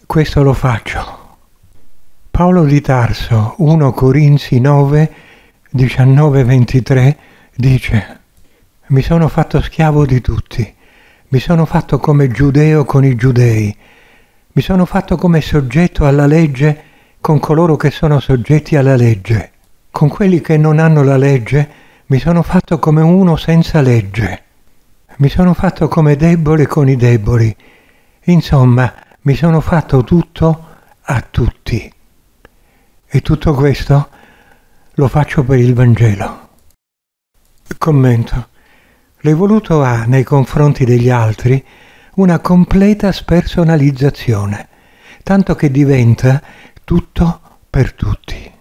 questo lo faccio. Paolo di Tarso, 1 Corinzi 9, 19-23, dice: mi sono fatto schiavo di tutti, mi sono fatto come giudeo con i giudei, mi sono fatto come soggetto alla legge con coloro che sono soggetti alla legge, con quelli che non hanno la legge mi sono fatto come uno senza legge, mi sono fatto come debole con i deboli, insomma mi sono fatto tutto a tutti. E tutto questo lo faccio per il Vangelo. Commento. L'evoluto ha nei confronti degli altri una completa spersonalizzazione, tanto che diventa tutto per tutti.